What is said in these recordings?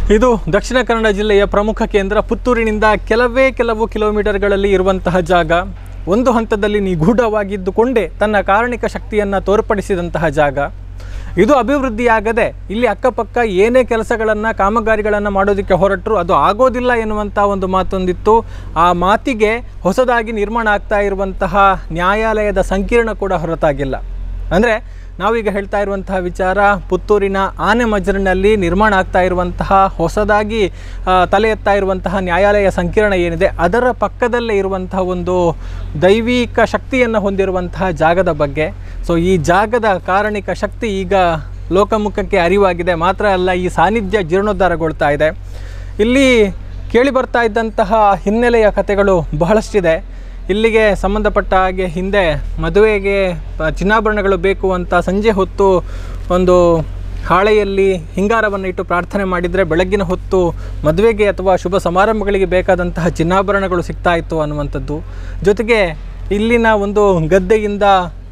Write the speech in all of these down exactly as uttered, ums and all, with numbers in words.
ಇದು ದಕ್ಷಿಣ ಕನ್ನಡ ಜಿಲ್ಲೆಯ ಪ್ರಮುಖ ಕೇಂದ್ರ ಪುತ್ತೂರಿನಿಂದ ಕೆಲವೇ ಕೆಲವು ಕಿಲೋಮೀಟರ್ಗಳಲ್ಲಿ ಇರುವಂತಹ ಜಾಗ. ಒಂದು ಹಂತದಲ್ಲಿ ನಿಗೂಢವಾಗಿದ್ದುಕೊಂಡೇ ತನ್ನ ಕಾರಣಿಕ ಶಕ್ತಿಯನ್ನು ತೋರ್ಪಡಿಸಿದಂತಹ ಜಾಗ. ಇದು ಅಭಿವೃದ್ಧಿಯಾಗದೆ ಇಲ್ಲಿ ಅಕ್ಕಪಕ್ಕ ಏನೇ ಕೆಲಸಗಳನ್ನು ಕಾಮಗಾರಿಗಳನ್ನು ಮಾಡೋದಕ್ಕೆ ಹೊರಟರು ಅದು ಆಗೋದಿಲ್ಲ ಎನ್ನುವಂಥ ಒಂದು ಮಾತೊಂದಿತ್ತು. ಆ ಮಾತಿಗೆ ಹೊಸದಾಗಿ ನಿರ್ಮಾಣ ಆಗ್ತಾ ಇರುವಂತಹ ನ್ಯಾಯಾಲಯದ ಸಂಕೀರ್ಣ ಕೂಡ ಹೊರತಾಗಿಲ್ಲ. ಅಂದರೆ ನಾವೀಗ ಹೇಳ್ತಾ ಇರುವಂತಹ ವಿಚಾರ ಪುತ್ತೂರಿನ ಆನೆಮಜರಿನಲ್ಲಿ ನಿರ್ಮಾಣ ಆಗ್ತಾ ಇರುವಂತಹ ಹೊಸದಾಗಿ ತಲೆ ಎತ್ತಾ ಇರುವಂತಹ ನ್ಯಾಯಾಲಯ ಸಂಕೀರ್ಣ ಏನಿದೆ ಅದರ ಪಕ್ಕದಲ್ಲೇ ಇರುವಂತಹ ಒಂದು ದೈವಿಕ ಶಕ್ತಿಯನ್ನು ಹೊಂದಿರುವಂತಹ ಜಾಗದ ಬಗ್ಗೆ. ಸೊ ಈ ಜಾಗದ ಕಾರಣಿಕ ಶಕ್ತಿ ಈಗ ಲೋಕಮುಖಕ್ಕೆ ಅರಿವಾಗಿದೆ. ಮಾತ್ರ ಅಲ್ಲ, ಈ ಸಾನ್ನಿಧ್ಯ ಜೀರ್ಣೋದ್ಧಾರಗೊಳ್ತಾ ಇದೆ. ಇಲ್ಲಿ ಕೇಳಿ ಬರ್ತಾ ಇದ್ದಂತಹ ಹಿನ್ನೆಲೆಯ ಕಥೆಗಳು ಬಹಳಷ್ಟಿದೆ. ಇಲ್ಲಿಗೆ ಸಂಬಂಧಪಟ್ಟ ಹಾಗೆ ಹಿಂದೆ ಮದುವೆಗೆ ಚಿನ್ನಾಭರಣಗಳು ಬೇಕು ಅಂತ ಸಂಜೆ ಹೊತ್ತು ಒಂದು ಹಾಳೆಯಲ್ಲಿ ಹಿಂಗಾರವನ್ನು ಇಟ್ಟು ಪ್ರಾರ್ಥನೆ ಮಾಡಿದರೆ ಬೆಳಗ್ಗಿನ ಹೊತ್ತು ಮದುವೆಗೆ ಅಥವಾ ಶುಭ ಸಮಾರಂಭಗಳಿಗೆ ಬೇಕಾದಂತಹ ಚಿನ್ನಾಭರಣಗಳು ಸಿಗ್ತಾ ಇತ್ತು ಅನ್ನುವಂಥದ್ದು. ಜೊತೆಗೆ ಇಲ್ಲಿನ ಒಂದು ಗದ್ದೆಯಿಂದ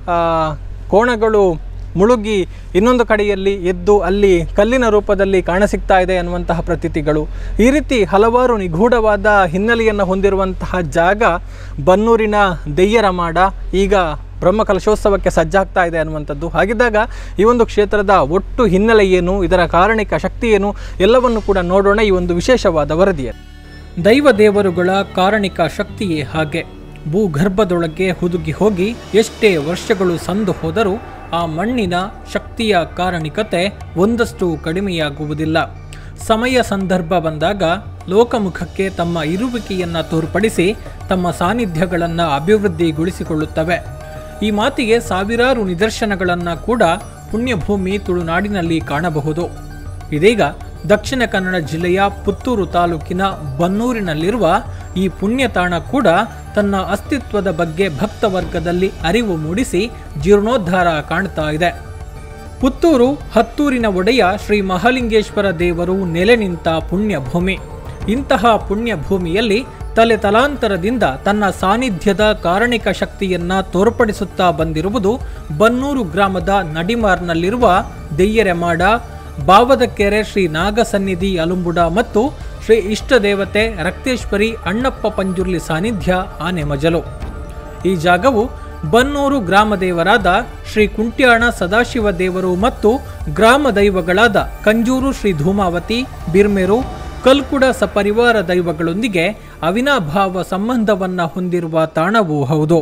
ಕೋಣಗಳು ಮುಳುಗಿ ಇನ್ನೊಂದು ಕಡೆಯಲ್ಲಿ ಎದ್ದು ಅಲ್ಲಿ ಕಲ್ಲಿನ ರೂಪದಲ್ಲಿ ಕಾಣಸಿಗ್ತಾ ಇದೆ ಅನ್ನುವಂತಹ ಪ್ರತೀತಿಗಳು. ಈ ರೀತಿ ಹಲವಾರು ನಿಗೂಢವಾದ ಹಿನ್ನೆಲೆಯನ್ನು ಹೊಂದಿರುವಂತಹ ಜಾಗ ಬನ್ನೂರಿನ ದೆಯ್ಯರ ಮಾಡ ಈಗ ಬ್ರಹ್ಮಕಲಶೋತ್ಸವಕ್ಕೆ ಸಜ್ಜಾಗ್ತಾ ಇದೆ ಅನ್ನುವಂಥದ್ದು. ಹಾಗಿದ್ದಾಗ ಈ ಒಂದು ಕ್ಷೇತ್ರದ ಒಟ್ಟು ಹಿನ್ನೆಲೆ ಏನು, ಇದರ ಕಾರಣಿಕ ಶಕ್ತಿ ಏನು, ಎಲ್ಲವನ್ನು ಕೂಡ ನೋಡೋಣ ಈ ಒಂದು ವಿಶೇಷವಾದ ವರದಿಯಲ್ಲಿ. ದೈವ ದೇವರುಗಳ ಕಾರಣಿಕ ಶಕ್ತಿಯೇ ಹಾಗೆ. ಭೂಗರ್ಭದೊಳಗೆ ಹುದುಗಿ ಹೋಗಿ ಎಷ್ಟೇ ವರ್ಷಗಳು ಸಂದು ಹೋದರೂ ಆ ಮಣ್ಣಿನ ಶಕ್ತಿಯ ಕಾರಣಿಕತೆ ಒಂದಷ್ಟು ಕಡಿಮೆಯಾಗುವುದಿಲ್ಲ. ಸಮಯ ಸಂದರ್ಭ ಬಂದಾಗ ಲೋಕಮುಖಕ್ಕೆ ತಮ್ಮ ಇರುವಿಕೆಯನ್ನು ತೋರ್ಪಡಿಸಿ ತಮ್ಮ ಸಾನ್ನಿಧ್ಯಗಳನ್ನು ಅಭಿವೃದ್ಧಿಗೊಳಿಸಿಕೊಳ್ಳುತ್ತವೆ. ಈ ಮಾತಿಗೆ ಸಾವಿರಾರು ನಿದರ್ಶನಗಳನ್ನು ಕೂಡ ಪುಣ್ಯಭೂಮಿ ತುಳುನಾಡಿನಲ್ಲಿ ಕಾಣಬಹುದು. ಇದೀಗ ದಕ್ಷಿಣ ಕನ್ನಡ ಜಿಲ್ಲೆಯ ಪುತ್ತೂರು ತಾಲೂಕಿನ ಬನ್ನೂರಿನಲ್ಲಿರುವ ಈ ಪುಣ್ಯತಾಣ ಕೂಡ ತನ್ನ ಅಸ್ತಿತ್ವದ ಬಗ್ಗೆ ಭಕ್ತವರ್ಗದಲ್ಲಿ ಅರಿವು ಮೂಡಿಸಿ ಜೀರ್ಣೋದ್ಧಾರ ಕಾಣ್ತಾ ಇದೆ. ಪುತ್ತೂರು ಹತ್ತೂರಿನ ಒಡೆಯ ಶ್ರೀ ಮಹಾಲಿಂಗೇಶ್ವರ ದೇವರು ನೆಲೆ ನಿಂತ ಪುಣ್ಯಭೂಮಿ. ಇಂತಹ ಪುಣ್ಯಭೂಮಿಯಲ್ಲಿ ತಲೆ ತಲಾಂತರದಿಂದ ತನ್ನ ಸಾನ್ನಿಧ್ಯದ ಕಾರಣಿಕ ಶಕ್ತಿಯನ್ನ ತೋರ್ಪಡಿಸುತ್ತಾ ಬಂದಿರುವುದು ಬನ್ನೂರು ಗ್ರಾಮದ ನಡಿಮಾರ್ನಲ್ಲಿರುವ ದೆಯ್ಯರೆಮಾಡ, ಬಾವದಕೆರೆ ಶ್ರೀ ನಾಗಸನ್ನಿಧಿ ಅಲುಂಬುಡ ಮತ್ತು ಶ್ರೀ ಇಷ್ಟದೇವತೆ ರಕ್ತೇಶ್ವರಿ ಅಣ್ಣಪ್ಪ ಪಂಜುರ್ಲಿ ಸಾನ್ನಿಧ್ಯ ಆನೆಮಜಲು. ಈ ಜಾಗವು ಬನ್ನೂರು ಗ್ರಾಮ ದೇವರಾದ ಶ್ರೀ ಕುಂಟ್ಯಾಣ ಸದಾಶಿವ ದೇವರು ಮತ್ತು ಗ್ರಾಮ ದೈವಗಳಾದ ಕಂಜೂರು ಶ್ರೀ ಧೂಮಾವತಿ, ಬಿರ್ಮೆರು, ಕಲ್ಕುಡ ಸಪರಿವಾರ ದೈವಗಳೊಂದಿಗೆ ಅವಿನಾಭಾವ ಸಂಬಂಧವನ್ನ ಹೊಂದಿರುವ ತಾಣವೂ ಹೌದು.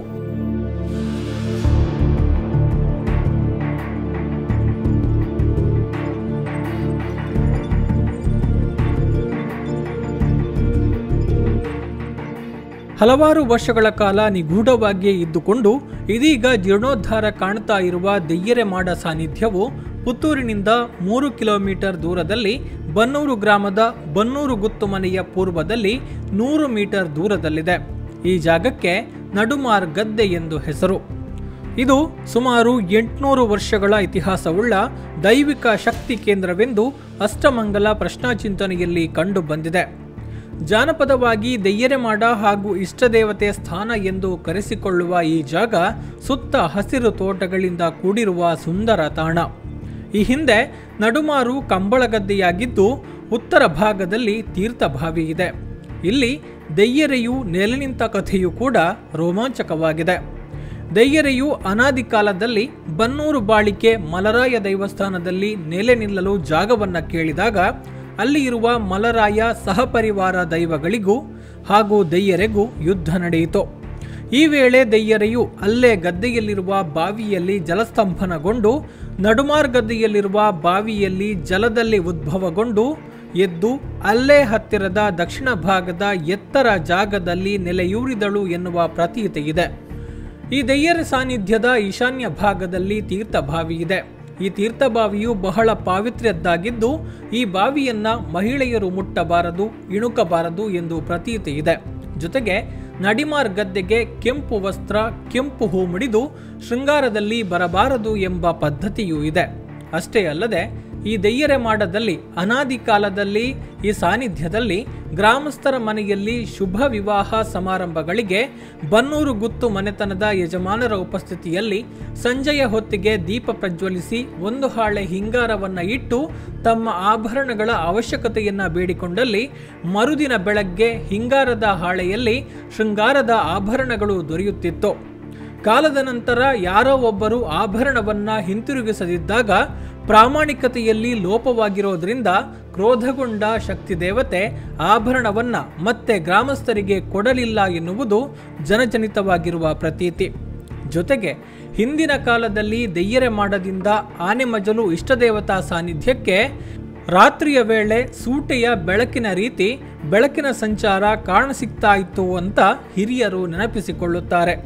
ಹಲವಾರು ವರ್ಷಗಳ ಕಾಲ ನಿಗೂಢವಾಗಿಯೇ ಇದ್ದುಕೊಂಡು ಇದೀಗ ಜೀರ್ಣೋದ್ಧಾರ ಕಾಣ್ತಾ ಇರುವ ದೆಯ್ಯರೆಮಾಡ ಸಾನ್ನಿಧ್ಯವು ಪುತ್ತೂರಿನಿಂದ ಮೂರು ಕಿಲೋಮೀಟರ್ ದೂರದಲ್ಲಿ ಬನ್ನೂರು ಗ್ರಾಮದ ಬನ್ನೂರು ಗುತ್ತು ಮನೆಯ ಪೂರ್ವದಲ್ಲಿ ನೂರು ಮೀಟರ್ ದೂರದಲ್ಲಿದೆ. ಈ ಜಾಗಕ್ಕೆ ನಡುಮಾರ್ ಗದ್ದೆ ಎಂದು ಹೆಸರು. ಇದು ಸುಮಾರು ಎಂಟುನೂರು ವರ್ಷಗಳ ಇತಿಹಾಸವುಳ್ಳ ದೈವಿಕ ಶಕ್ತಿ ಕೇಂದ್ರವೆಂದು ಅಷ್ಟಮಂಗಲ ಪ್ರಶ್ನಾಚಿಂತನೆಯಲ್ಲಿ ಕಂಡು ಬಂದಿದೆ. ಜಾನಪದವಾಗಿ ದೆಯ್ಯರೆಮಾಡ ಹಾಗೂ ಇಷ್ಟದೇವತೆ ಸ್ಥಾನ ಎಂದು ಕರೆಸಿಕೊಳ್ಳುವ ಈ ಜಾಗ ಸುತ್ತ ಹಸಿರು ತೋಟಗಳಿಂದ ಕೂಡಿರುವ ಸುಂದರ ತಾಣ. ಈ ಹಿಂದೆ ನಡುಮಾರು ಕಂಬಳಗದ್ದೆಯಾಗಿದ್ದು ಉತ್ತರ ಭಾಗದಲ್ಲಿ ತೀರ್ಥಭಾವಿ ಇದೆ. ಇಲ್ಲಿ ದೆಯ್ಯರೆಯು ನೆಲೆ ನಿಂತ ಕಥೆಯೂ ಕೂಡ ರೋಮಾಂಚಕವಾಗಿದೆ. ದೆಯ್ಯರೆಯು ಅನಾದಿ ಕಾಲದಲ್ಲಿ ಬನ್ನೂರು ಬಾಳಿಕೆ ಮಲರಾಯ ದೇವಸ್ಥಾನದಲ್ಲಿ ನೆಲೆ ನಿಲ್ಲಲು ಜಾಗವನ್ನು ಕೇಳಿದಾಗ ಅಲ್ಲಿ ಇರುವ ಮಲರಾಯ ಸಹಪರಿವಾರ ದೈವಗಳಿಗೂ ಹಾಗೂ ದೆಯ್ಯರೆಗೂ ಯುದ್ಧ ನಡೆಯಿತು. ಈ ವೇಳೆ ದೆಯ್ಯರೆಯು ಅಲ್ಲೇ ಗದ್ದೆಯಲ್ಲಿರುವ ಬಾವಿಯಲ್ಲಿ ಜಲಸ್ತಂಭನಗೊಂಡು ನಡುಮಾರ್ ಗದ್ದೆಯಲ್ಲಿರುವ ಬಾವಿಯಲ್ಲಿ ಜಲದಲ್ಲಿ ಉದ್ಭವಗೊಂಡು ಎದ್ದು ಅಲ್ಲೇ ಹತ್ತಿರದ ದಕ್ಷಿಣ ಭಾಗದ ಎತ್ತರ ಜಾಗದಲ್ಲಿ ನೆಲೆಯೂರಿದಳು ಎನ್ನುವ ಪ್ರತೀತಿ ಇದೆ. ಈ ದೆಯ್ಯರ ಸಾನ್ನಿಧ್ಯದ ಈಶಾನ್ಯ ಭಾಗದಲ್ಲಿ ತೀರ್ಥಭಾವಿ ಇದೆ. ಈ ತೀರ್ಥಬಾವಿಯು ಬಹಳ ಪಾವಿತ್ರ್ಯದ್ದಾಗಿದ್ದು ಈ ಬಾವಿಯನ್ನ ಮಹಿಳೆಯರು ಮುಟ್ಟಬಾರದು, ಇಣುಕಬಾರದು ಎಂದು ಪ್ರತೀತಿ ಇದೆ. ಜೊತೆಗೆ ನಡಿಮಾರ್ ಗದ್ದೆಗೆ ಕೆಂಪು ವಸ್ತ್ರ, ಕೆಂಪು ಹೂ ಮುಡಿದು ಶೃಂಗಾರದಲ್ಲಿ ಬರಬಾರದು ಎಂಬ ಪದ್ಧತಿಯೂ ಇದೆ. ಅಷ್ಟೇ ಅಲ್ಲದೆ ಈ ದೆಯ್ಯರೆ ಮಾಡದಲ್ಲಿ ಅನಾದಿ ಕಾಲದಲ್ಲಿ ಈ ಸಾನ್ನಿಧ್ಯದಲ್ಲಿ ಗ್ರಾಮಸ್ಥರ ಮನೆಯಲ್ಲಿ ಶುಭ ವಿವಾಹ ಸಮಾರಂಭಗಳಿಗೆ ಬನ್ನೂರು ಗುತ್ತು ಮನೆತನದ ಯಜಮಾನರ ಉಪಸ್ಥಿತಿಯಲ್ಲಿ ಸಂಜೆಯ ಹೊತ್ತಿಗೆ ದೀಪ ಪ್ರಜ್ವಲಿಸಿ ಒಂದು ಹಾಳೆ ಹಿಂಗಾರವನ್ನ ಇಟ್ಟು ತಮ್ಮ ಆಭರಣಗಳ ಅವಶ್ಯಕತೆಯನ್ನ ಬೇಡಿಕೊಂಡಲ್ಲಿ ಮರುದಿನ ಬೆಳಗ್ಗೆ ಹಿಂಗಾರದ ಹಾಳೆಯಲ್ಲಿ ಶೃಂಗಾರದ ಆಭರಣಗಳು ದೊರೆಯುತ್ತಿತ್ತು. ಕಾಲದ ನಂತರ ಯಾರೋ ಒಬ್ಬರು ಆಭರಣವನ್ನ ಹಿಂತಿರುಗಿಸದಿದ್ದಾಗ ಪ್ರಾಮಾಣಿಕತೆಯಲ್ಲಿ ಲೋಪವಾಗಿರೋದ್ರಿಂದ ಕ್ರೋಧಗೊಂಡ ಶಕ್ತಿ ದೇವತೆ ಆಭರಣವನ್ನ ಮತ್ತೆ ಗ್ರಾಮಸ್ಥರಿಗೆ ಕೊಡಲಿಲ್ಲ ಎನ್ನುವುದು ಜನಜನಿತವಾಗಿರುವ ಪ್ರತೀತಿ. ಜೊತೆಗೆ ಹಿಂದಿನ ಕಾಲದಲ್ಲಿ ದೆಯ್ಯರೆ ಮಾಡದಿಂದ ಆನೆಮಜಲು ಇಷ್ಟದೇವತಾ ಸಾನ್ನಿಧ್ಯಕ್ಕೆ ರಾತ್ರಿಯ ವೇಳೆ ಸೂಟೆಯ ಬೆಳಕಿನ ರೀತಿ ಬೆಳಕಿನ ಸಂಚಾರ ಕಾಣಸಿಗ್ತಾ ಇತ್ತು ಅಂತ ಹಿರಿಯರು ನೆನಪಿಸಿಕೊಳ್ಳುತ್ತಾರೆ.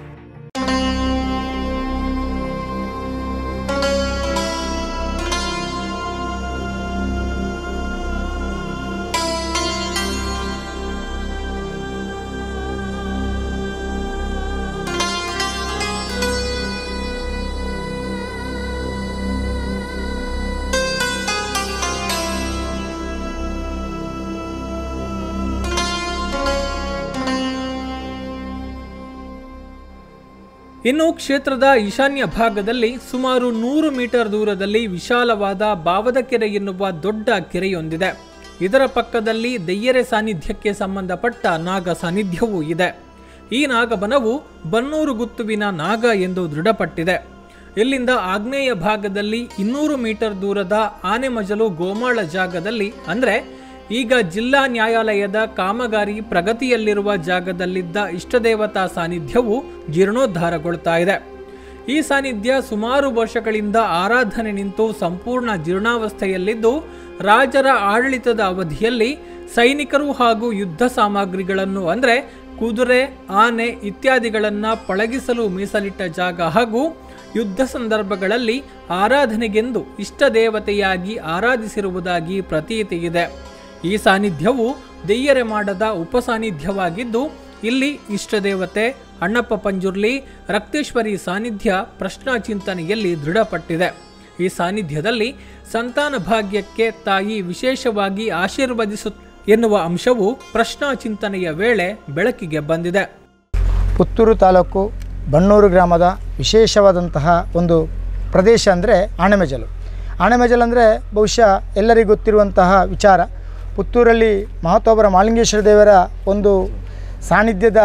ಇನ್ನು ಕ್ಷೇತ್ರದ ಈಶಾನ್ಯ ಭಾಗದಲ್ಲಿ ಸುಮಾರು ನೂರು ಮೀಟರ್ ದೂರದಲ್ಲಿ ವಿಶಾಲವಾದ ಬಾವದ ಕೆರೆ ಎನ್ನುವ ದೊಡ್ಡ ಕೆರೆಯೊಂದಿದೆ. ಇದರ ಪಕ್ಕದಲ್ಲಿ ದೆಯ್ಯರೆ ಸಾನ್ನಿಧ್ಯಕ್ಕೆ ಸಂಬಂಧಪಟ್ಟ ನಾಗ ಸಾನ್ನಿಧ್ಯವೂ ಇದೆ. ಈ ನಾಗಬನವು ಬನ್ನೂರು ಗುತ್ತುವಿನ ನಾಗ ಎಂದು ದೃಢಪಟ್ಟಿದೆ. ಇಲ್ಲಿಂದ ಆಗ್ನೇಯ ಭಾಗದಲ್ಲಿ ಇನ್ನೂರು ಮೀಟರ್ ದೂರದ ಆನೆಮಜಲು ಗೋಮಾಳ ಜಾಗದಲ್ಲಿ ಅಂದ್ರೆ ಈಗ ಜಿಲ್ಲಾ ನ್ಯಾಯಾಲಯದ ಕಾಮಗಾರಿ ಪ್ರಗತಿಯಲ್ಲಿರುವ ಜಾಗದಲ್ಲಿದ್ದ ಇಷ್ಟದೇವತಾ ಸಾನ್ನಿಧ್ಯವು ಜೀರ್ಣೋದ್ಧಾರಗೊಳ್ತಾ ಇದೆ. ಈ ಸಾನ್ನಿಧ್ಯ ಸುಮಾರು ವರ್ಷಗಳಿಂದ ಆರಾಧನೆ ನಿಂತು ಸಂಪೂರ್ಣ ಜೀರ್ಣಾವಸ್ಥೆಯಲ್ಲಿದ್ದು ರಾಜರ ಆಡಳಿತದ ಅವಧಿಯಲ್ಲಿ ಸೈನಿಕರು ಹಾಗೂ ಯುದ್ಧ ಸಾಮಗ್ರಿಗಳನ್ನು ಅಂದರೆ ಕುದುರೆ, ಆನೆ ಇತ್ಯಾದಿಗಳನ್ನು ಪಳಗಿಸಲು ಮೀಸಲಿಟ್ಟ ಜಾಗ ಹಾಗೂ ಯುದ್ಧ ಸಂದರ್ಭಗಳಲ್ಲಿ ಆರಾಧನೆಗೆಂದು ಇಷ್ಟದೇವತೆಯಾಗಿ ಆರಾಧಿಸಿರುವುದಾಗಿ ಪ್ರತೀತಿ ಇದೆ. ಈ ಸಾನ್ನಿಧ್ಯವು ದೆಯ್ಯರೆ ಮಾಡದ ಉಪಸಾನ್ನಿಧ್ಯವಾಗಿದ್ದು ಇಲ್ಲಿ ಇಷ್ಟದೇವತೆ ಅಣ್ಣಪ್ಪ ಪಂಜುರ್ಲಿ ರಕ್ತೇಶ್ವರಿ ಸಾನ್ನಿಧ್ಯ ಪ್ರಶ್ನಾ ಚಿಂತನೆಯಲ್ಲಿ ದೃಢಪಟ್ಟಿದೆ. ಈ ಸಾನ್ನಿಧ್ಯದಲ್ಲಿ ಸಂತಾನ ಭಾಗ್ಯಕ್ಕೆ ತಾಯಿ ವಿಶೇಷವಾಗಿ ಆಶೀರ್ವದಿಸು ಎನ್ನುವ ಅಂಶವು ಪ್ರಶ್ನಾ ಚಿಂತನೆಯ ವೇಳೆ ಬೆಳಕಿಗೆ ಬಂದಿದೆ. ಪುತ್ತೂರು ತಾಲೂಕು ಬನ್ನೂರು ಗ್ರಾಮದ ವಿಶೇಷವಾದಂತಹ ಒಂದು ಪ್ರದೇಶ ಅಂದರೆ ಆನೆಮಜಲು. ಆನೆಮಜಲು ಅಂದರೆ ಬಹುಶಃ ಎಲ್ಲರಿಗೂ ಗೊತ್ತಿರುವಂತಹ ವಿಚಾರ. ಪುತ್ತೂರಲ್ಲಿ ಮಹತೋಬರ ಮಾಲಿಂಗೇಶ್ವರ ದೇವರ ಒಂದು ಸಾನ್ನಿಧ್ಯದ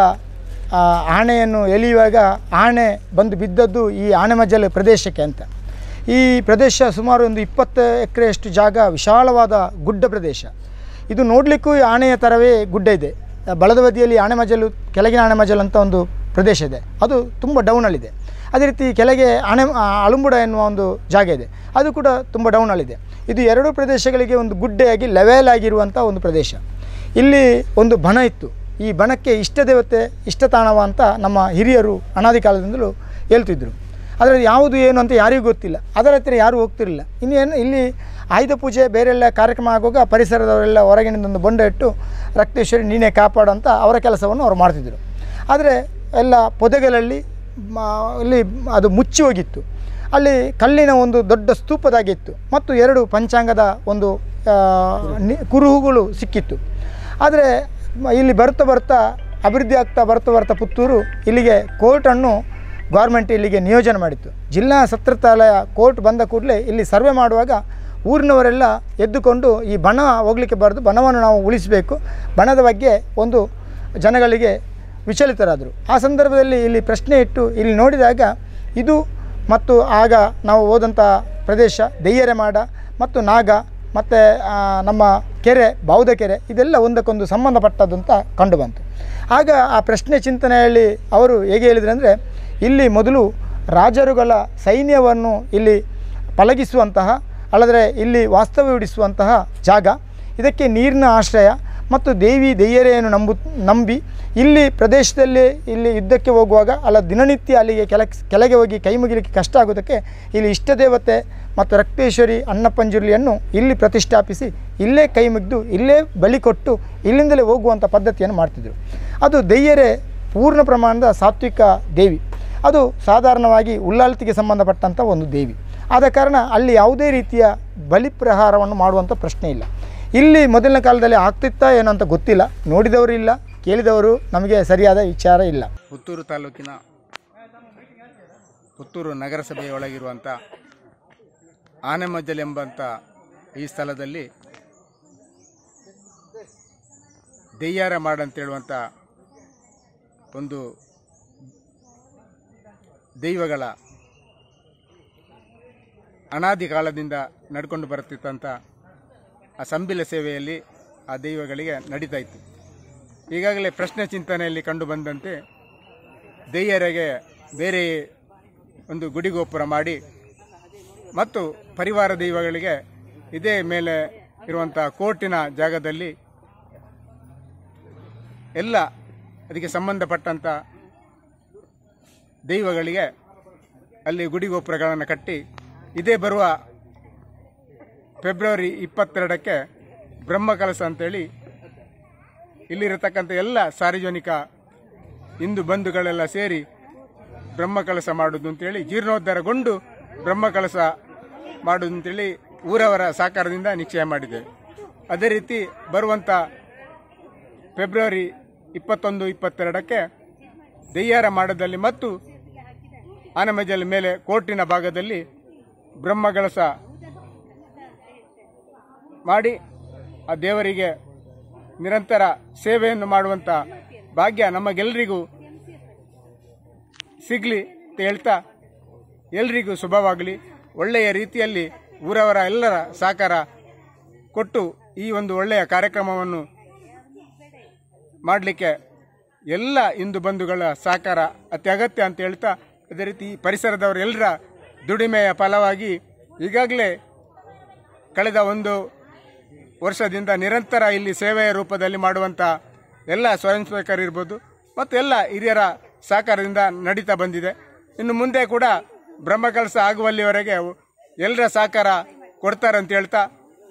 ಆಣೆಯನ್ನು ಎಳೆಯುವಾಗ ಆಣೆ ಬಂದು ಬಿದ್ದದ್ದು ಈ ಆನೆಮಜಲು ಪ್ರದೇಶಕ್ಕೆ ಅಂತ. ಈ ಪ್ರದೇಶ ಸುಮಾರು ಒಂದು ಇಪ್ಪತ್ತು ಎಕರೆಯಷ್ಟು ಜಾಗ ವಿಶಾಲವಾದ ಗುಡ್ಡ ಪ್ರದೇಶ. ಇದು ನೋಡಲಿಕ್ಕೂ ಆನೆಯ ಥರವೇ ಗುಡ್ಡ ಇದೆ. ಬಲದ ಬದಿಯಲ್ಲಿ ಆನೆಮಜಲು, ಕೆಳಗಿನ ಆನೆಮಜಲು ಅಂತ ಒಂದು ಪ್ರದೇಶ ಇದೆ. ಅದು ತುಂಬ ಡೌನಲ್ಲಿದೆ. ಅದೇ ರೀತಿ ಕೆಳಗೆ ಆನೆ ಅಳುಂಬುಡ ಎನ್ನುವ ಒಂದು ಜಾಗ ಇದೆ, ಅದು ಕೂಡ ತುಂಬ ಡೌನಲ್ಲಿದೆ. ಇದು ಎರಡೂ ಪ್ರದೇಶಗಳಿಗೆ ಒಂದು ಗುಡ್ಡೆಯಾಗಿ ಲೆವೆಲ್ ಆಗಿರುವಂಥ ಒಂದು ಪ್ರದೇಶ. ಇಲ್ಲಿ ಒಂದು ಬಣ ಇತ್ತು. ಈ ಬಣಕ್ಕೆ ಇಷ್ಟದೇವತೆ ಇಷ್ಟತಾಣವ ಅಂತ ನಮ್ಮ ಹಿರಿಯರು ಅನಾದಿ ಕಾಲದಿಂದಲೂ ಹೇಳ್ತಿದ್ರು. ಅದರಲ್ಲಿ ಯಾವುದು ಏನು ಅಂತ ಯಾರಿಗೂ ಗೊತ್ತಿಲ್ಲ. ಅದರ ಹತ್ತಿರ ಯಾರೂ ಹೋಗ್ತಿರಲಿಲ್ಲ. ಇನ್ನೇನು ಇಲ್ಲಿ ಆಯುಧ ಪೂಜೆ ಬೇರೆಲ್ಲ ಕಾರ್ಯಕ್ರಮ ಆಗುವಾಗ ಪರಿಸರದವರೆಲ್ಲ ಹೊರಗಿನಿಂದೊಂದು ಬೊಂಡ ಇಟ್ಟು ರಕ್ತೇಶ್ವರಿ ನೀನೇ ಕಾಪಾಡು ಅಂತ ಅವರ ಕೆಲಸವನ್ನು ಅವರು ಮಾಡ್ತಿದ್ದರು. ಆದರೆ ಎಲ್ಲ ಪೊದೆಗಳಲ್ಲಿ ಇಲ್ಲಿ ಅದು ಮುಚ್ಚಿ ಹೋಗಿತ್ತು. ಅಲ್ಲಿ ಕಲ್ಲಿನ ಒಂದು ದೊಡ್ಡ ಸ್ತೂಪದಾಗಿತ್ತು ಮತ್ತು ಎರಡು ಪಂಚಾಂಗದ ಒಂದು ಕುರುಹುಗಳು ಸಿಕ್ಕಿತ್ತು. ಆದರೆ ಇಲ್ಲಿ ಬರ್ತಾ ಬರ್ತಾ ಅಭಿವೃದ್ಧಿ ಆಗ್ತಾ ಬರ್ತಾ ಬರ್ತಾ ಪುತ್ತೂರು ಇಲ್ಲಿಗೆ ಕೋರ್ಟನ್ನು ಗೌರ್ಮೆಂಟ್ ಇಲ್ಲಿಗೆ ನಿಯೋಜನೆ ಮಾಡಿತ್ತು. ಜಿಲ್ಲಾ ಸತ್ರತಾಲಯ ಕೋರ್ಟ್ ಬಂದ ಕೂಡಲೇ ಇಲ್ಲಿ ಸರ್ವೆ ಮಾಡುವಾಗ ಊರಿನವರೆಲ್ಲ ಎದ್ದುಕೊಂಡು ಈ ಬಣ ಹೋಗಲಿಕ್ಕೆ ಬಾರ್ದು, ಬಣವನ್ನು ನಾವು ಉಳಿಸಬೇಕು, ಬಣದ ಬಗ್ಗೆ ಒಂದು ಜನಗಳಿಗೆ ವಿಚಲಿತರಾದರು. ಆ ಸಂದರ್ಭದಲ್ಲಿ ಇಲ್ಲಿ ಪ್ರಶ್ನೆ ಇಟ್ಟು ಇಲ್ಲಿ ನೋಡಿದಾಗ ಇದು ಮತ್ತು ಆಗ ನಾವು ಹೋದಂಥ ಪ್ರದೇಶ ದೆಯ್ಯರೆ ಮಾಡ ಮತ್ತು ನಾಗ ಮತ್ತು ನಮ್ಮ ಕೆರೆ ಬಾವುದ ಕೆರೆ ಇದೆಲ್ಲ ಒಂದಕ್ಕೊಂದು ಸಂಬಂಧಪಟ್ಟದ್ದು ಅಂತ ಕಂಡುಬಂತು. ಆಗ ಆ ಪ್ರಶ್ನೆ ಚಿಂತನೆಯಲ್ಲಿ ಅವರು ಹೇಗೆ ಹೇಳಿದ್ರು ಅಂದರೆ, ಇಲ್ಲಿ ಮೊದಲು ರಾಜರುಗಳ ಸೈನ್ಯವನ್ನು ಇಲ್ಲಿ ಪಳಗಿಸುವಂತಹ ಅಲ್ಲದ್ರೆ ಇಲ್ಲಿ ವಾಸ್ತವ್ಯವಿಡಿಸುವಂತಹ ಜಾಗ, ಇದಕ್ಕೆ ನೀರಿನ ಆಶ್ರಯ ಮತ್ತು ದೇವಿ ದೆಯ್ಯರೆಯನ್ನು ನಂಬು ನಂಬಿ ಇಲ್ಲಿ ಪ್ರದೇಶದಲ್ಲಿ ಇಲ್ಲಿ ಯುದ್ಧಕ್ಕೆ ಹೋಗುವಾಗ ಅಲ್ಲ ದಿನನಿತ್ಯ ಅಲ್ಲಿಗೆ ಕೆಲ ಕೆಳಗೆ ಹೋಗಿ ಕೈ ಮುಗಿಲಿಕ್ಕೆ ಕಷ್ಟ ಆಗೋದಕ್ಕೆ ಇಲ್ಲಿ ಇಷ್ಟದೇವತೆ ಮತ್ತು ರಕ್ತೇಶ್ವರಿ ಅನ್ನಪಂಜುರ್ಲಿಯನ್ನು ಇಲ್ಲಿ ಪ್ರತಿಷ್ಠಾಪಿಸಿ ಇಲ್ಲೇ ಕೈ ಮುಗಿದು ಇಲ್ಲೇ ಬಲಿ ಕೊಟ್ಟು ಇಲ್ಲಿಂದಲೇ ಹೋಗುವಂಥ ಪದ್ಧತಿಯನ್ನು ಮಾಡ್ತಿದ್ರು. ಅದು ದೆಯ್ಯರೆ ಪೂರ್ಣ ಪ್ರಮಾಣದ ಸಾತ್ವಿಕ ದೇವಿ. ಅದು ಸಾಧಾರಣವಾಗಿ ಉಳ್ಳಾಲ್ತಿಗೆ ಸಂಬಂಧಪಟ್ಟಂಥ ಒಂದು ದೇವಿ. ಆದ ಕಾರಣ ಅಲ್ಲಿ ಯಾವುದೇ ರೀತಿಯ ಬಲಿಪ್ರಹಾರವನ್ನು ಮಾಡುವಂಥ ಪ್ರಶ್ನೆ ಇಲ್ಲ. ಇಲ್ಲಿ ಮೊದಲಿನ ಕಾಲದಲ್ಲಿ ಆಗ್ತಿತ್ತಾ ಏನೋ ಅಂತ ಗೊತ್ತಿಲ್ಲ, ನೋಡಿದವರು ಇಲ್ಲ, ಕೇಳಿದವರು ನಮಗೆ ಸರಿಯಾದ ವಿಚಾರ ಇಲ್ಲ. ಪುತ್ತೂರು ತಾಲೂಕಿನ ಪುತ್ತೂರು ನಗರಸಭೆಯೊಳಗಿರುವಂಥ ಆನೆಮಜ್ಜಲ್ ಎಂಬಂಥ ಈ ಸ್ಥಳದಲ್ಲಿ ದೆಯ್ಯಾರ ಮಾಡಂತೇಳುವಂಥ ಒಂದು ದೈವಗಳ ಅನಾದಿ ಕಾಲದಿಂದ ನಡ್ಕೊಂಡು ಬರುತ್ತಿತ್ತಂಥ ಆ ಸಂಬಿಲ ಸೇವೆಯಲ್ಲಿ ಆ ದೈವಗಳಿಗೆ ನಡೀತಾ ಇತ್ತು. ಈಗಾಗಲೇ ಪ್ರಶ್ನೆ ಚಿಂತನೆಯಲ್ಲಿ ಕಂಡು ಬಂದಂತೆ ದೆಯ್ಯರಿಗೆ ಬೇರೆ ಒಂದು ಗುಡಿಗೋಪುರ ಮಾಡಿ ಮತ್ತು ಪರಿವಾರ ದೈವಗಳಿಗೆ ಇದೇ ಮೇಲೆ ಇರುವಂಥ ಕೋರ್ಟಿನ ಜಾಗದಲ್ಲಿ ಎಲ್ಲ ಅದಕ್ಕೆ ಸಂಬಂಧಪಟ್ಟಂಥ ದೈವಗಳಿಗೆ ಅಲ್ಲಿ ಗುಡಿಗೋಪುರಗಳನ್ನು ಕಟ್ಟಿ ಇದೇ ಬರುವ ಫೆಬ್ರವರಿ ಇಪ್ಪತ್ತೆರಡಕ್ಕೆ ಬ್ರಹ್ಮಕಲಶ ಅಂತೇಳಿ ಇಲ್ಲಿರತಕ್ಕಂಥ ಎಲ್ಲ ಸಾರ್ವಜನಿಕ ಹಿಂದೂ ಬಂಧುಗಳೆಲ್ಲ ಸೇರಿ ಬ್ರಹ್ಮಕಲಶ ಮಾಡುವುದು ಅಂತೇಳಿ ಜೀರ್ಣೋದ್ಧಾರಗೊಂಡು ಬ್ರಹ್ಮಕಲಶ ಮಾಡುವುದು ಅಂತೇಳಿ ಊರವರ ಸಹಕಾರದಿಂದ ನಿಶ್ಚಯ ಮಾಡಿದ್ದೇವೆ. ಅದೇ ರೀತಿ ಬರುವಂಥ ಫೆಬ್ರವರಿ ಇಪ್ಪತ್ತೊಂದು ಇಪ್ಪತ್ತೆರಡಕ್ಕೆ ದೆಯ್ಯಾರ ಮಾಡದಲ್ಲಿ ಮತ್ತು ಆನೆಮಜ್ಜಲ್ ಮೇಲೆ ಕೋರ್ಟಿನ ಭಾಗದಲ್ಲಿ ಬ್ರಹ್ಮಕಲಶ ಮಾಡಿ ಆ ದೇವರಿಗೆ ನಿರಂತರ ಸೇವೆಯನ್ನು ಮಾಡುವಂಥ ಭಾಗ್ಯ ನಮಗೆಲ್ಲರಿಗೂ ಸಿಗಲಿ ಅಂತ ಹೇಳ್ತಾ ಎಲ್ರಿಗೂ ಶುಭವಾಗಲಿ. ಒಳ್ಳೆಯ ರೀತಿಯಲ್ಲಿ ಊರವರ ಎಲ್ಲರ ಸಹಕಾರ ಕೊಟ್ಟು ಈ ಒಂದು ಒಳ್ಳೆಯ ಕಾರ್ಯಕ್ರಮವನ್ನು ಮಾಡಲಿಕ್ಕೆ ಎಲ್ಲ ಹಿಂದೂ ಬಂಧುಗಳ ಸಹಕಾರ ಅತ್ಯಗತ್ಯ ಅಂತ ಹೇಳ್ತಾ, ಅದೇ ರೀತಿ ಪರಿಸರದವರೆಲ್ಲರ ದುಡಿಮೆಯ ಫಲವಾಗಿ ಈಗಾಗಲೇ ಕಳೆದ ಒಂದು ವರ್ಷದಿಂದ ನಿರಂತರ ಇಲ್ಲಿ ಸೇವೆಯ ರೂಪದಲ್ಲಿ ಮಾಡುವಂಥ ಎಲ್ಲ ಸ್ವಯಂ ಸೇವಕರಿರ್ಬೋದು ಮತ್ತು ಎಲ್ಲ ಹಿರಿಯರ ಸಹಕಾರದಿಂದ ನಡೀತಾ ಬಂದಿದೆ. ಇನ್ನು ಮುಂದೆ ಕೂಡ ಬ್ರಹ್ಮಕಲಶ ಆಗುವಲ್ಲಿವರೆಗೆ ಎಲ್ಲರ ಸಹಕಾರ ಕೊಡ್ತಾರೆ ಅಂತ ಹೇಳ್ತಾ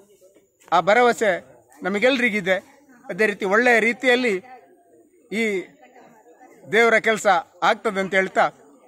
ಆ ಭರವಸೆ ನಮಗೆಲ್ಲರಿಗಿದೆ. ಅದೇ ರೀತಿ ಒಳ್ಳೆಯ ರೀತಿಯಲ್ಲಿ ಈ ದೇವರ ಕೆಲಸ ಆಗ್ತದೆ ಅಂತ ಹೇಳ್ತಾ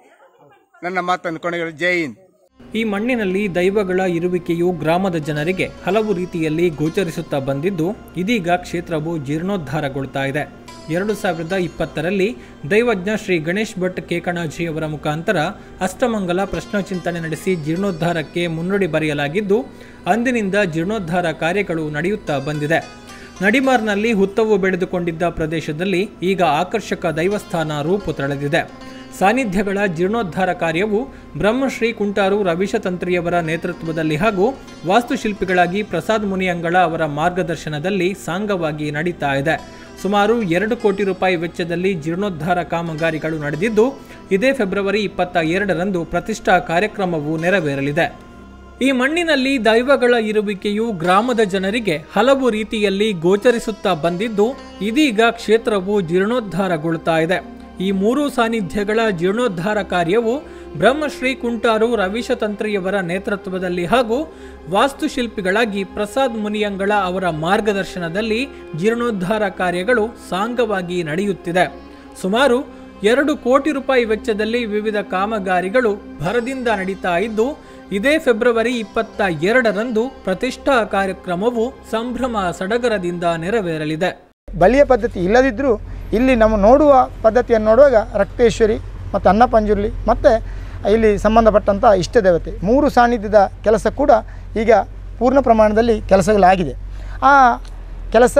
ನನ್ನ ಮಾತನ್ನು ಕೊನೆಗಳು. ಜೈ ಹಿಂದ್. ಈ ಮಣ್ಣಿನಲ್ಲಿ ದೈವಗಳ ಇರುವಿಕೆಯು ಗ್ರಾಮದ ಜನರಿಗೆ ಹಲವು ರೀತಿಯಲ್ಲಿ ಗೋಚರಿಸುತ್ತಾ ಬಂದಿದ್ದು ಇದೀಗ ಕ್ಷೇತ್ರವು ಜೀರ್ಣೋದ್ಧಾರಗೊಳ್ತಾ ಇದೆ. ಎರಡು ಸಾವಿರದ ಇಪ್ಪತ್ತರಲ್ಲಿ ದೈವಜ್ಞ ಶ್ರೀ ಗಣೇಶ್ ಭಟ್ ಕೇಕಣಾಜಿಯವರ ಮುಖಾಂತರ ಅಷ್ಟಮಂಗಲ ಪ್ರಶ್ನೋಚಿಂತನೆ ನಡೆಸಿ ಜೀರ್ಣೋದ್ಧಾರಕ್ಕೆ ಮುನ್ನುಡಿ ಬರೆಯಲಾಗಿದ್ದು ಅಂದಿನಿಂದ ಜೀರ್ಣೋದ್ಧಾರ ಕಾರ್ಯಗಳು ನಡೆಯುತ್ತಾ ಬಂದಿದೆ. ನಡಿಮಾರ್ನಲ್ಲಿ ಹುತ್ತವು ಬೆಳೆದುಕೊಂಡಿದ್ದ ಪ್ರದೇಶದಲ್ಲಿ ಈಗ ಆಕರ್ಷಕ ದೈವಸ್ಥಾನ ರೂಪು ತಳೆದಿದೆ. ಸಾನ್ನಿಧ್ಯಗಳ ಜೀರ್ಣೋದ್ಧಾರ ಕಾರ್ಯವು ಬ್ರಹ್ಮಶ್ರೀ ಕುಂಟಾರು ರವೀಶತಂತ್ರಿಯವರ ನೇತೃತ್ವದಲ್ಲಿ ಹಾಗೂ ವಾಸ್ತುಶಿಲ್ಪಿಗಳಾಗಿ ಪ್ರಸಾದ್ ಮುನಿಯಂಗಳ ಅವರ ಮಾರ್ಗದರ್ಶನದಲ್ಲಿ ಸಾಂಗವಾಗಿ ನಡೀತಾ ಇದೆ. ಸುಮಾರು ಎರಡು ಕೋಟಿ ರೂಪಾಯಿ ವೆಚ್ಚದಲ್ಲಿ ಜೀರ್ಣೋದ್ಧಾರ ಕಾಮಗಾರಿಗಳು ನಡೆದಿದ್ದು ಇದೇ ಫೆಬ್ರವರಿ ಇಪ್ಪತ್ತ ಎರಡರಂದು ಪ್ರತಿಷ್ಠಾ ಕಾರ್ಯಕ್ರಮವು ನೆರವೇರಲಿದೆ. ಈ ಮಣ್ಣಿನಲ್ಲಿ ದೈವಗಳ ಇರುವಿಕೆಯು ಗ್ರಾಮದ ಜನರಿಗೆ ಹಲವು ರೀತಿಯಲ್ಲಿ ಗೋಚರಿಸುತ್ತಾ ಬಂದಿದ್ದು ಇದೀಗ ಕ್ಷೇತ್ರವು ಜೀರ್ಣೋದ್ಧಾರಗೊಳ್ತಾ ಇದೆ. ಈ ಮೂರು ಸಾನ್ನಿಧ್ಯಗಳ ಜೀರ್ಣೋದ್ಧಾರ ಕಾರ್ಯವು ಬ್ರಹ್ಮಶ್ರೀ ಕುಂಟಾರು ರವೀಶತಂತ್ರಿಯವರ ನೇತೃತ್ವದಲ್ಲಿ ಹಾಗೂ ವಾಸ್ತುಶಿಲ್ಪಿಗಳಾಗಿ ಪ್ರಸಾದ್ ಮುನಿಯಂಗಳ ಅವರ ಮಾರ್ಗದರ್ಶನದಲ್ಲಿ ಜೀರ್ಣೋದ್ಧಾರ ಕಾರ್ಯಗಳು ಸಾಂಗವಾಗಿ ನಡೆಯುತ್ತಿದೆ. ಸುಮಾರು ಎರಡು ಕೋಟಿ ರೂಪಾಯಿ ವೆಚ್ಚದಲ್ಲಿ ವಿವಿಧ ಕಾಮಗಾರಿಗಳು ಭರದಿಂದ ನಡೀತಾ ಇದ್ದು ಇದೇ ಫೆಬ್ರವರಿ ಇಪ್ಪತ್ತ ಎರಡರಂದು ಪ್ರತಿಷ್ಠಾ ಕಾರ್ಯಕ್ರಮವು ಸಂಭ್ರಮ ಸಡಗರದಿಂದ ನೆರವೇರಲಿದೆ. ಬಲಿಯ ಪದ್ಧತಿ ಇಲ್ಲದಿದ್ದರೂ ಇಲ್ಲಿ ನಮ್ಮ ನೋಡುವ ಪದ್ಧತಿಯನ್ನು ನೋಡುವಾಗ ರಕ್ತೇಶ್ವರಿ ಮತ್ತು ಅನ್ನಪಂಜುರ್ಲಿ ಮತ್ತು ಇಲ್ಲಿ ಸಂಬಂಧಪಟ್ಟಂಥ ಇಷ್ಟ ದೇವತೆ ಮೂರು ಸಾನ್ನಿಧ್ಯದ ಕೆಲಸ ಕೂಡ ಈಗ ಪೂರ್ಣ ಪ್ರಮಾಣದಲ್ಲಿ ಕೆಲಸಗಳಾಗಿದೆ. ಆ ಕೆಲಸ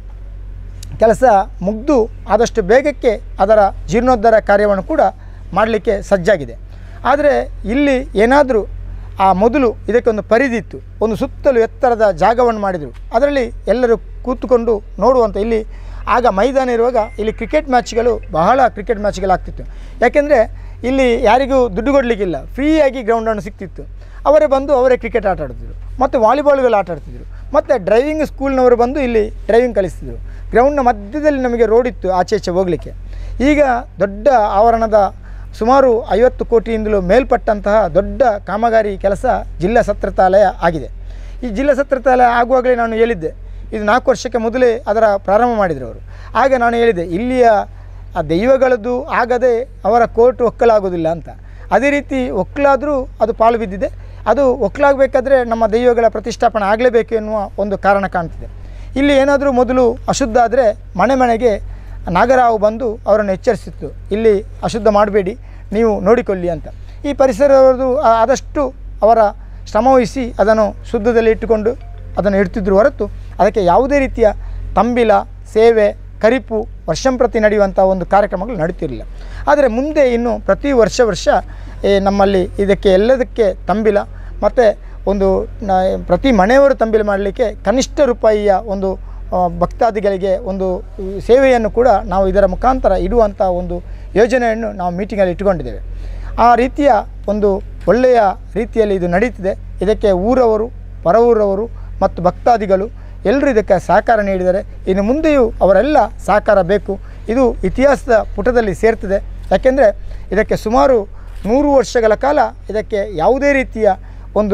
ಕೆಲಸ ಮುಗ್ದು ಆದಷ್ಟು ಬೇಗಕ್ಕೆ ಅದರ ಜೀರ್ಣೋದ್ಧಾರ ಕಾರ್ಯವನ್ನು ಕೂಡ ಮಾಡಲಿಕ್ಕೆ ಸಜ್ಜಾಗಿದೆ. ಆದರೆ ಇಲ್ಲಿ ಏನಾದರೂ ಆ ಮೊದಲು ಇದಕ್ಕೊಂದು ಪರಿದಿತ್ತು, ಒಂದು ಸುತ್ತಲೂ ಎತ್ತರದ ಜಾಗವನ್ನು ಮಾಡಿದರು, ಅದರಲ್ಲಿ ಎಲ್ಲರೂ ಕೂತ್ಕೊಂಡು ನೋಡುವಂಥ ಇಲ್ಲಿ ಆಗ ಮೈದಾನ ಇರುವಾಗ ಇಲ್ಲಿ ಕ್ರಿಕೆಟ್ ಮ್ಯಾಚ್ಗಳು ಬಹಳ ಕ್ರಿಕೆಟ್ ಮ್ಯಾಚ್ಗಳಾಗ್ತಿತ್ತು. ಯಾಕೆಂದರೆ ಇಲ್ಲಿ ಯಾರಿಗೂ ದುಡ್ಡು ಕೊಡಲಿಕ್ಕಿಲ್ಲ, ಫ್ರೀಯಾಗಿ ಗ್ರೌಂಡನ್ನು ಸಿಗ್ತಿತ್ತು. ಅವರೇ ಬಂದು ಅವರೇ ಕ್ರಿಕೆಟ್ ಆಟ ಆಡ್ತಿದ್ರು ಮತ್ತು ವಾಲಿಬಾಲ್ಗಳು ಆಟ ಆಡ್ತಿದ್ರು ಮತ್ತು ಡ್ರೈವಿಂಗ್ ಸ್ಕೂಲ್ನವರು ಬಂದು ಇಲ್ಲಿ ಡ್ರೈವಿಂಗ್ ಕಲಿಸ್ತಿದ್ರು. ಗ್ರೌಂಡ್ನ ಮಧ್ಯದಲ್ಲಿ ನಮಗೆ ರೋಡ್ ಇತ್ತು ಆಚೆ ಈಚೆ ಹೋಗಲಿಕ್ಕೆ. ಈಗ ದೊಡ್ಡ ಆವರಣದ ಸುಮಾರು ಐವತ್ತು ಕೋಟಿಯಿಂದಲೂ ಮೇಲ್ಪಟ್ಟಂತಹ ದೊಡ್ಡ ಕಾಮಗಾರಿ ಕೆಲಸ ಜಿಲ್ಲಾ ಸತ್ರತಾಲಯ ಆಗಿದೆ. ಈ ಜಿಲ್ಲಾ ಸತ್ರತಾಲಯ ಆಗುವಾಗಲೇ ನಾನು ಹೇಳಿದ್ದೆ, ಇದು ನಾಲ್ಕು ವರ್ಷಕ್ಕೆ ಮೊದಲೇ ಅದರ ಪ್ರಾರಂಭ ಮಾಡಿದರು ಅವರು. ಆಗ ನಾನು ಹೇಳಿದೆ, ಇಲ್ಲಿಯ ಆ ದೈವಗಳದ್ದು ಆಗದೆ ಅವರ ಕೋರ್ಟ್ ಒಕ್ಕಲಾಗೋದಿಲ್ಲ ಅಂತ. ಅದೇ ರೀತಿ ಒಕ್ಕಲಾದರೂ ಅದು ಪಾಲು ಬಿದ್ದಿದೆ. ಅದು ಒಕ್ಕಲಾಗಬೇಕಾದ್ರೆ ನಮ್ಮ ದೈವಗಳ ಪ್ರತಿಷ್ಠಾಪನೆ ಆಗಲೇಬೇಕು ಎನ್ನುವ ಒಂದು ಕಾರಣ ಕಾಣ್ತಿದೆ. ಇಲ್ಲಿ ಏನಾದರೂ ಮೊದಲು ಅಶುದ್ಧ ಆದರೆ ಮನೆ ಮನೆಗೆ ನಾಗರಾವು ಬಂದು ಅವರನ್ನು ಎಚ್ಚರಿಸಿತ್ತು, ಇಲ್ಲಿ ಅಶುದ್ಧ ಮಾಡಬೇಡಿ, ನೀವು ನೋಡಿಕೊಳ್ಳಿ ಅಂತ. ಈ ಪರಿಸರದವರು ಆದಷ್ಟು ಅವರ ಶ್ರಮವಹಿಸಿ ಅದನ್ನು ಶುದ್ಧದಲ್ಲಿ ಇಟ್ಟುಕೊಂಡು ಅದನ್ನು ಇಡ್ತಿದ್ರು ಹೊರತು ಅದಕ್ಕೆ ಯಾವುದೇ ರೀತಿಯ ತಂಬಿಲ, ಸೇವೆ, ಕರಿಪು ವರ್ಷಂಪ್ರತಿ ನಡೆಯುವಂಥ ಒಂದು ಕಾರ್ಯಕ್ರಮಗಳು ನಡೀತಿರಲಿಲ್ಲ. ಆದರೆ ಮುಂದೆ ಇನ್ನು ಪ್ರತಿ ವರ್ಷ ವರ್ಷ ನಮ್ಮಲ್ಲಿ ಇದಕ್ಕೆ ಎಲ್ಲದಕ್ಕೆ ತಂಬಿಲ ಮತ್ತು ಒಂದು ಪ್ರತಿ ಮನೆಯವರು ತಂಬಿಲ ಮಾಡಲಿಕ್ಕೆ ಕನಿಷ್ಠ ರೂಪಾಯಿಯ ಒಂದು ಭಕ್ತಾದಿಗಳಿಗೆ ಒಂದು ಸೇವೆಯನ್ನು ಕೂಡ ನಾವು ಇದರ ಮುಖಾಂತರ ಇಡುವಂಥ ಒಂದು ಯೋಜನೆಯನ್ನು ನಾವು ಮೀಟಿಂಗಲ್ಲಿ ಇಟ್ಟುಕೊಂಡಿದ್ದೇವೆ. ಆ ರೀತಿಯ ಒಂದು ಒಳ್ಳೆಯ ರೀತಿಯಲ್ಲಿ ಇದು ನಡೀತಿದೆ. ಇದಕ್ಕೆ ಊರವರು, ಪರ ಊರವರು ಮತ್ತು ಭಕ್ತಾದಿಗಳು ಎಲ್ಲರೂ ಇದಕ್ಕೆ ಸಹಕಾರ ನೀಡಿದ್ದಾರೆ. ಇನ್ನು ಮುಂದೆಯೂ ಅವರೆಲ್ಲ ಸಹಕಾರ ಬೇಕು. ಇದು ಇತಿಹಾಸದ ಪುಟದಲ್ಲಿ ಸೇರ್ತದೆ. ಯಾಕೆಂದರೆ ಇದಕ್ಕೆ ಸುಮಾರು ನೂರು ವರ್ಷಗಳ ಕಾಲ ಇದಕ್ಕೆ ಯಾವುದೇ ರೀತಿಯ ಒಂದು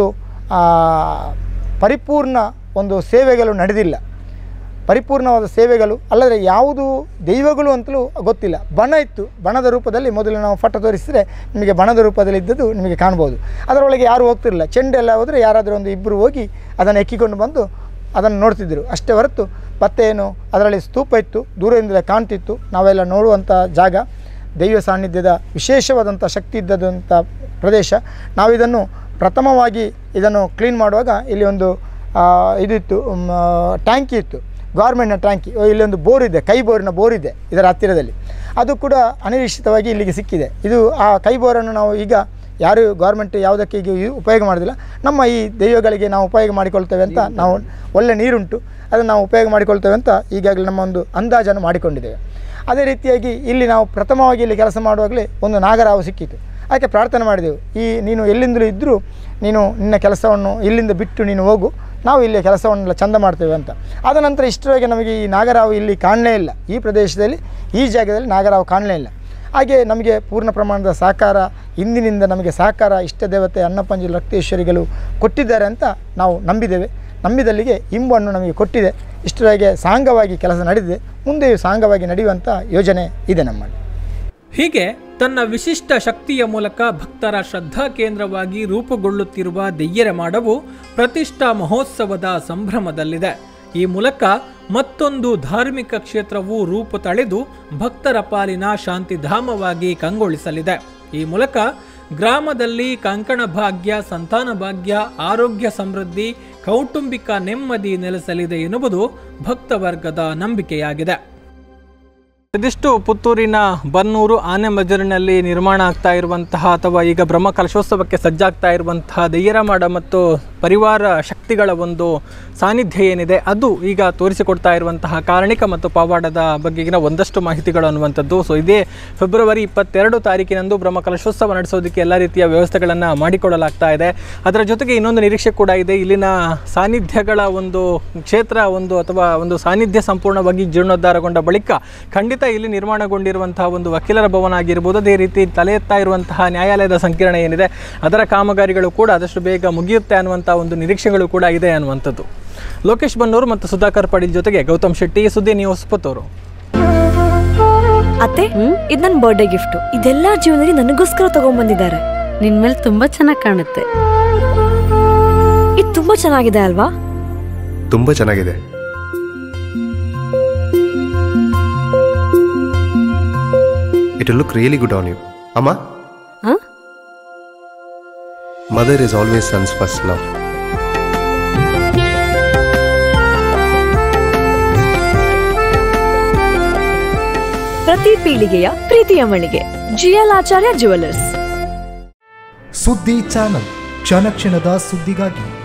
ಪರಿಪೂರ್ಣ ಒಂದು ಸೇವೆಗಳು ನಡೆದಿಲ್ಲ. ಪರಿಪೂರ್ಣವಾದ ಸೇವೆಗಳು ಅಲ್ಲದೆ ಯಾವುದು ದೈವಗಳು ಅಂತಲೂ ಗೊತ್ತಿಲ್ಲ. ಬಣ ಇತ್ತು, ಬಣದ ರೂಪದಲ್ಲಿ ಮೊದಲು ನಾವು ಫೋಟೋ ತೋರಿಸಿದರೆ ನಿಮಗೆ ಬಣದ ರೂಪದಲ್ಲಿ ಇದ್ದದ್ದು ನಿಮಗೆ ಕಾಣ್ಬೋದು. ಅದರೊಳಗೆ ಯಾರು ಹೋಗ್ತಿರಲಿಲ್ಲ. ಚೆಂಡೆಲ್ಲ ಹೋದರೆ ಯಾರಾದರೂ ಒಂದು ಇಬ್ಬರು ಹೋಗಿ ಅದನ್ನು ಎಕ್ಕಿಕೊಂಡು ಬಂದು ಅದನ್ನು ನೋಡ್ತಿದ್ದರು ಅಷ್ಟೇ ಹೊರತು ಮತ್ತೆ ಏನು ಅದರಲ್ಲಿ ಸ್ತೂಪ ಇತ್ತು, ದೂರದಿಂದಲೇ ಕಾಣ್ತಿತ್ತು. ನಾವೆಲ್ಲ ನೋಡುವಂಥ ಜಾಗ, ದೈವ ಸಾನ್ನಿಧ್ಯದ ವಿಶೇಷವಾದಂಥ ಶಕ್ತಿ ಇದ್ದದಂಥ ಪ್ರದೇಶ. ನಾವಿದನ್ನು ಪ್ರಥಮವಾಗಿ ಇದನ್ನು ಕ್ಲೀನ್ ಮಾಡುವಾಗ ಇಲ್ಲಿ ಒಂದು ಇದಿತ್ತು, ಟ್ಯಾಂಕಿ ಇತ್ತು, ಗೌರ್ಮೆಂಟ್ನ ಟ್ಯಾಂಕಿ. ಇಲ್ಲಿ ಒಂದು ಬೋರ್ ಇದೆ, ಕೈ ಬೋರಿನ ಬೋರ್ ಇದೆ ಇದರ ಹತ್ತಿರದಲ್ಲಿ. ಅದು ಕೂಡ ಅನಿರೀಕ್ಷಿತವಾಗಿ ಇಲ್ಲಿಗೆ ಸಿಕ್ಕಿದೆ. ಇದು ಆ ಕೈ ಬೋರನ್ನು ನಾವು ಈಗ ಯಾರು ಗೌರ್ಮೆಂಟ್ ಯಾವುದಕ್ಕೆ ಈಗ ಉಪಯೋಗ ಮಾಡೋದಿಲ್ಲ. ನಮ್ಮ ಈ ದೈವಗಳಿಗೆ ನಾವು ಉಪಯೋಗ ಮಾಡಿಕೊಳ್ತೇವೆ ಅಂತ, ನಾವು ಒಳ್ಳೆ ನೀರುಂಟು ಅದನ್ನು ನಾವು ಉಪಯೋಗ ಮಾಡಿಕೊಳ್ತೇವೆ ಅಂತ ಈಗಾಗಲೇ ನಮ್ಮ ಒಂದು ಅಂದಾಜನ್ನು ಮಾಡಿಕೊಂಡಿದ್ದೇವೆ. ಅದೇ ರೀತಿಯಾಗಿ ಇಲ್ಲಿ ನಾವು ಪ್ರಥಮವಾಗಿ ಇಲ್ಲಿ ಕೆಲಸ ಮಾಡುವಾಗಲೇ ಒಂದು ನಾಗರಾವು ಸಿಕ್ಕಿತು. ಅದಕ್ಕೆ ಪ್ರಾರ್ಥನೆ ಮಾಡಿದೆವು, ಈ ನೀನು ಎಲ್ಲಿಂದಲೂ ಇದ್ದರೂ ನೀನು ನಿನ್ನ ಕೆಲಸವನ್ನು ಇಲ್ಲಿಂದ ಬಿಟ್ಟು ನೀನು ಹೋಗು, ನಾವು ಇಲ್ಲಿ ಕೆಲಸವನ್ನೆಲ್ಲ ಚಂದ ಮಾಡ್ತೇವೆ ಅಂತ. ಆದ ನಂತರ ಇಷ್ಟರವರೆಗೆ ನಮಗೆ ಈ ನಾಗರಾವು ಇಲ್ಲಿ ಕಾಣಲೇ ಇಲ್ಲ. ಈ ಪ್ರದೇಶದಲ್ಲಿ, ಈ ಜಾಗದಲ್ಲಿ ನಾಗರಾವು ಕಾಣಲೇ ಇಲ್ಲ. ಹಾಗೆ ನಮಗೆ ಪೂರ್ಣ ಪ್ರಮಾಣದ ಸಹಕಾರ ಇಂದಿನಿಂದ ನಮಗೆ ಸಹಕಾರ ಇಷ್ಟ ದೇವತೆ ಅನ್ನಪಂಜಿ ರಕ್ತೇಶ್ವರಿಗಳು ಕೊಟ್ಟಿದ್ದಾರೆ ಅಂತ ನಾವು ನಂಬಿದ್ದೇವೆ. ನಂಬಿದಲ್ಲಿಗೆ ಇಂಬನ್ನು ನಮಗೆ ಕೊಟ್ಟಿದೆ. ಇಷ್ಟರವರೆಗೆ ಸಾಂಗವಾಗಿ ಕೆಲಸ ನಡೆದಿದೆ, ಮುಂದೆಯೂ ಸಾಂಗವಾಗಿ ನಡೆಯುವಂಥ ಯೋಜನೆ ಇದೆ ನಮ್ಮಲ್ಲಿ. ಹೀಗೆ ತನ್ನ ವಿಶಿಷ್ಟ ಶಕ್ತಿಯ ಮೂಲಕ ಭಕ್ತರ ಶ್ರದ್ಧಾ ಕೇಂದ್ರವಾಗಿ ರೂಪುಗೊಳ್ಳುತ್ತಿರುವ ದೆಯ್ಯರ ಮಾಡವು ಪ್ರತಿಷ್ಠಾ ಮಹೋತ್ಸವದ ಸಂಭ್ರಮದಲ್ಲಿದೆ. ಈ ಮೂಲಕ ಮತ್ತೊಂದು ಧಾರ್ಮಿಕ ಕ್ಷೇತ್ರವು ರೂಪು ತಳೆದು ಭಕ್ತರ ಪಾಲಿನ ಶಾಂತಿಧಾಮವಾಗಿ ಕಂಗೊಳಿಸಲಿದೆ. ಈ ಮೂಲಕ ಗ್ರಾಮದಲ್ಲಿ ಕಂಕಣ ಭಾಗ್ಯ, ಸಂತಾನ ಭಾಗ್ಯ, ಆರೋಗ್ಯ ಸಮೃದ್ಧಿ, ಕೌಟುಂಬಿಕ ನೆಮ್ಮದಿ ನೆಲೆಸಲಿದೆ ಎನ್ನುವುದು ಭಕ್ತವರ್ಗದ ನಂಬಿಕೆಯಾಗಿದೆ. ಇದಿಷ್ಟು ಪುತ್ತೂರಿನ ಬನ್ನೂರು ಆನೆಮಜರಿನಲ್ಲಿ ನಿರ್ಮಾಣ ಆಗ್ತಾ ಇರುವಂತಹ ಅಥವಾ ಈಗ ಬ್ರಹ್ಮ ಕಲಶೋತ್ಸವಕ್ಕೆ ಸಜ್ಜಾಗ್ತಾ ಇರುವಂತಹ ದೆಯ್ಯರ ಮಾಡ ಮತ್ತು ಪರಿವಾರ ಶಕ್ತಿಗಳ ಒಂದು ಸಾನ್ನಿಧ್ಯ ಏನಿದೆ ಅದು ಈಗ ತೋರಿಸಿಕೊಡ್ತಾ ಇರುವಂತಹ ಕಾರಣಿಕ ಮತ್ತು ಪವಾಡದ ಬಗೆಗಿನ ಒಂದಷ್ಟು ಮಾಹಿತಿಗಳು ಅನ್ನುವಂಥದ್ದು. ಸೊ ಇದೇ ಫೆಬ್ರವರಿ ಇಪ್ಪತ್ತೆರಡು ತಾರೀಕಿನಂದು ಬ್ರಹ್ಮ ಕಲಶೋತ್ಸವ ನಡೆಸೋದಕ್ಕೆ ಎಲ್ಲ ರೀತಿಯ ವ್ಯವಸ್ಥೆಗಳನ್ನು ಮಾಡಿಕೊಳ್ಳಲಾಗ್ತಾ ಇದೆ. ಅದರ ಜೊತೆಗೆ ಇನ್ನೊಂದು ನಿರೀಕ್ಷೆ ಕೂಡ ಇದೆ. ಇಲ್ಲಿನ ಸಾನ್ನಿಧ್ಯಗಳ ಒಂದು ಕ್ಷೇತ್ರ ಒಂದು ಅಥವಾ ಒಂದು ಸಾನ್ನಿಧ್ಯ ಸಂಪೂರ್ಣವಾಗಿ ಜೀರ್ಣೋದ್ಧಾರಗೊಂಡ ಬಳಿಕ ಖಂಡಿತ ಇಲ್ಲಿ ನಿರ್ಮಾಣಗೊಂಡಿರುವಂತಹ ಒಂದು ವಕೀಲರ ಭವನ ಆಗಿರ್ಬೋದು, ಅದೇ ರೀತಿ ತಲೆ ಎತ್ತಾ ಇರುವಂತಹ ನ್ಯಾಯಾಲಯದ ಸಂಕೀರ್ಣ ಏನಿದೆ ಅದರ ಕಾಮಗಾರಿಗಳು ಕೂಡ ಆದಷ್ಟು ಬೇಗ ಮುಗಿಯುತ್ತೆ ಅನ್ನುವಂಥ ಒಂದು ನಿರೀಕ್ಷೆಗಳು ಕೂಡ ಇದೆ ಅನ್ನುವಂಥದ್ದು. ಲೋಕೇಶ್ ಬನ್ನೂರು ಮತ್ತು ಸುಧಾಕರ್ ಪಾಟೀಲ್ ಜೊತೆಗೆ ಗೌತಮ್ ಶೆಟ್ಟಿ, ಸುದ್ದಿ ನ್ಯೂಸ್ ಪುತ್ತೂರು. ಅತ್ತೆ, ಇದು ನನ್ನ ಬರ್ಡೇ ಗಿಫ್ಟ್. ಇದೆಲ್ಲ ಜೀವನದಲ್ಲಿ ನನಗೋಸ್ಕರ ತಗೊಂಡ್ಬಂದಿದ್ದಾರೆ. ನಿನ್ ಮೇಲೆ ತುಂಬಾ ಚೆನ್ನಾಗಿ ಕಾಣುತ್ತೆ. ಇದು ತುಂಬಾ ಚೆನ್ನಾಗಿದೆ ಅಲ್ವಾ? ತುಂಬಾ ಚೆನ್ನಾಗಿದೆ. It will look really good on you. Amma? Huh? Mother is always son's first love. ಪ್ರತಿ ಪೀಳಿಗೆಯ ಪ್ರೀತಿಯ ಮಳಿಗೆ ಜಿಎಲ್ ಆಚಾರ್ಯ ಜುವೆಲ್ಲರ್ಸ್. ಸುದ್ದಿ ಚಾನಲ್, ಕ್ಷಣ ಕ್ಷಣದ ಸುದ್ದಿಗಾಗಿ.